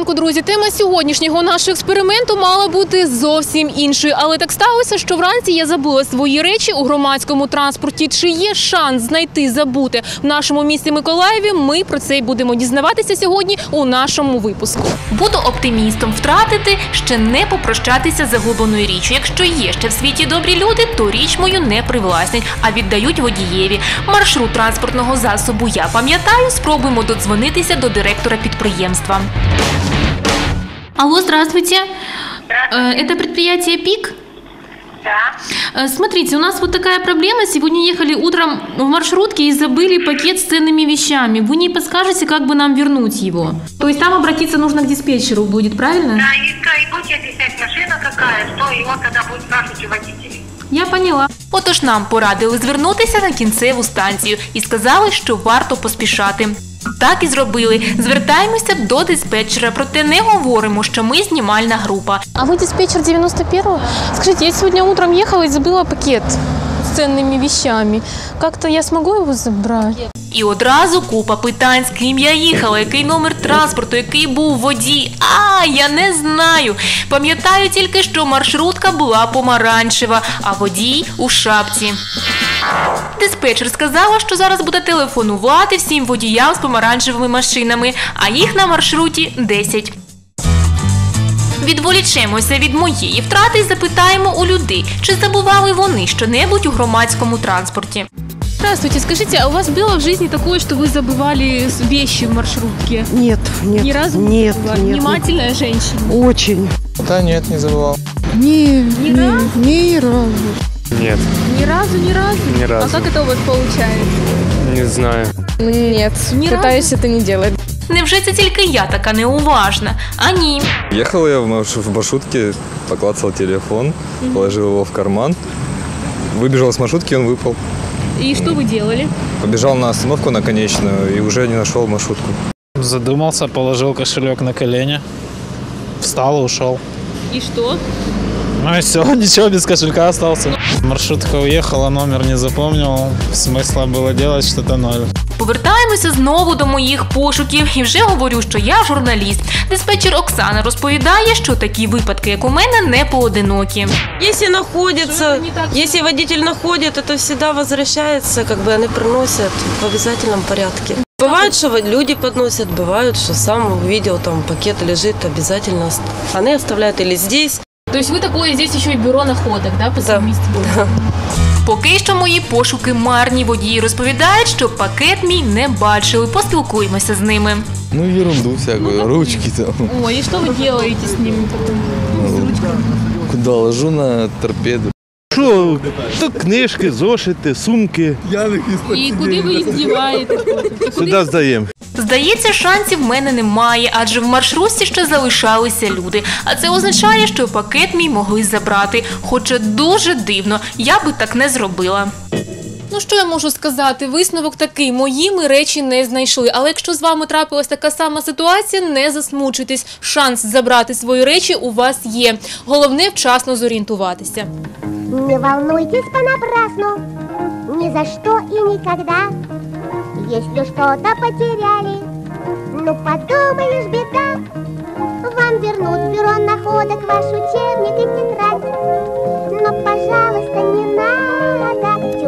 ранку, друзі. Тема сьогоднішнього нашого експерименту мала бути зовсім іншою. Але так сталося, що вранці я забула свої речі у громадському транспорті. Чи є шанс знайти забути в нашому місті Миколаєві? Ми про це й будемо дізнаватися сьогодні у нашому випуску. Буду оптимістом. Втратити – ще не попрощатися з загубленою річчю. Якщо є ще в світі добрі люди, то річ мою не привласнять, а віддають водієві. Маршрут транспортного засобу я пам'ятаю, спробуємо додзвонитися до директора підприємства. Алло, здравствуйте. Это предприятие «Пик»? Да. Смотрите, у нас вот такая проблема. Сегодня ехали утром в маршрутке и забыли пакет с ценными вещами. Вы не подскажете, как бы нам вернуть его? То есть там обратиться нужно к диспетчеру будет, правильно? Да, и будете объяснять, машина какая, что, и он тогда будет спрашивать у водителей. Я поняла. Отож нам порадили звернутися на кінцеву станцію і сказали, що варто поспішати. Так і зробили. Звертаємося до диспетчера, проте не говоримо, що ми знімальна група. А ви диспетчер 91-го? Скажіть, я сьогодні утром їхала і забула пакет з цінними вещами. Як-то я зможу його забрати? І одразу купа питань, з ким я їхала, який номер транспорту, який був водій. Я не знаю. Пам'ятаю тільки, що маршрутка була помаранчева, а водій у шапці. Диспетчер сказала, що зараз буде телефонувати всім водіям з помаранчевими машинами, а їх на маршруті 10. Відволічемося від моєї втрати і запитаємо у людей, чи забували вони щонебудь у громадському транспорті. Здравствуйте, скажите, а у вас было в жизни такое, что вы забывали вещи в маршрутке? Нет, нет. Ни разу нет, не забывали? нет. Внимательная женщина? Очень. Да нет, не забывал. Ни разу? Ни разу. Нет, Ни разу, ни разу? ни разу. А как это у вас получается? Не знаю. Нет, Ни пытаюсь это не делать. Невже це тільки я така неуважна? А ні. Ехал я в маршрутке, поклацал телефон, положил его в карман, выбежал с маршрутки, он выпал. И что вы делали? Побежал на остановку на конечную и уже не нашел маршрутку. Задумался, положил кошелек на колени, встал и ушел. И что? Ну и все, ничего, без кошелька остался. Маршрутка уехала, номер не запомнил, смысла было делать что-то ноль. Повертаємося знову до моїх пошуків і вже говорю, що я журналіст. Диспетчер Оксана розповідає, що такі випадки, як у мене, не поодинокі. Если находится, если водитель находит, это всегда возвращается, как бы они приносят в обязательном порядке. Бывает, что люди подносят, бывает, что сам увидел, там пакет лежит, обязательно они оставляют или здесь. То есть ви такое здесь ще й бюро находок, да, по совмістку? Да. Поки що мої пошуки марні. Водії розповідають, що пакет мій не бачили. Поспілкуємося з ними. Ну ерунду всякую, ручки там. Ой, і що ви робите з ними потім? З ручками? Куда ложу на торпеду. Що, то книжки, зошити, сумки. І куди ви їх діваєте? Сюди здаємо. Здається, шансів в мене немає, адже в маршрутці ще залишалися люди. А це означає, що пакет мій могли забрати. Хоча дуже дивно, я би так не зробила. Ну, що я можу сказати? Висновок такий. Мої ми речі не знайшли. Але якщо з вами трапилась така сама ситуація, не засмучуйтесь. Шанс забрати свої речі у вас є. Головне – вчасно зорієнтуватися. Не волнуйтесь понапрасну, ни за что и никогда. Если что-то потеряли, ну подумаешь, беда. Вам вернут в бюро находок ваш учебник и тетрадь. Но, пожалуйста, не надо